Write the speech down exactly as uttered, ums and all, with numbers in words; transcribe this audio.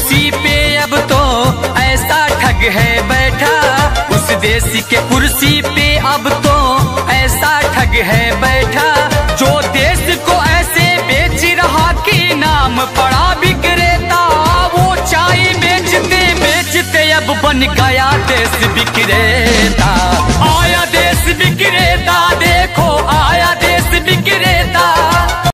कुर्सी पे अब तो ऐसा ठग है बैठा, उस देश के कुर्सी पे अब तो ऐसा ठग है बैठा, जो देश को ऐसे बेच रहा कि नाम पड़ा विक्रेता, वो चाय बेचते बेचते अब बन गया देश विक्रेता।